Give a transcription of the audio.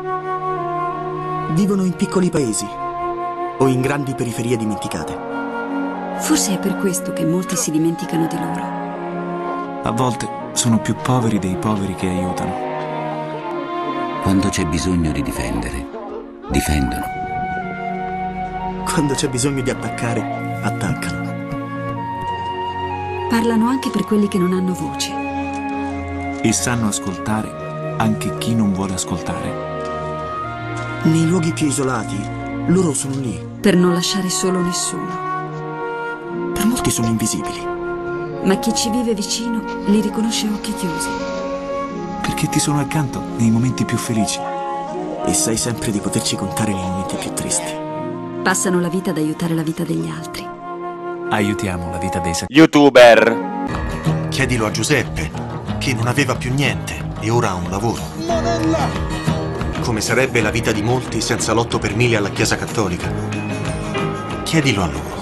Vivono in piccoli paesi o in grandi periferie dimenticate. Forse è per questo che molti si dimenticano di loro. A volte sono più poveri dei poveri che aiutano. Quando c'è bisogno di difendere, difendono. Quando c'è bisogno di attaccare, attaccano. Parlano anche per quelli che non hanno voce. E sanno ascoltare anche chi non vuole ascoltare. Nei luoghi più isolati, loro sono lì. Per non lasciare solo nessuno. Per molti sono invisibili. Ma chi ci vive vicino li riconosce a occhi chiusi. Perché ti sono accanto nei momenti più felici. E sai sempre di poterci contare nei momenti più tristi. Passano la vita ad aiutare la vita degli altri. Aiutiamo la vita dei YouTuber. Chiedilo a Giuseppe, che non aveva più niente e ora ha un lavoro. Come sarebbe la vita di molti senza l'8 per 1000 alla Chiesa Cattolica? Chiedilo a loro.